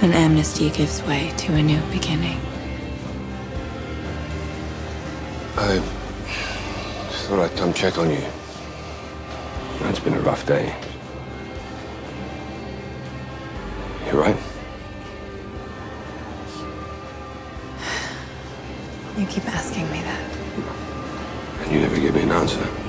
When amnesty gives way to a new beginning. I just thought I'd come check on you. It's been a rough day. You right? You keep asking me that. And you never give me an answer.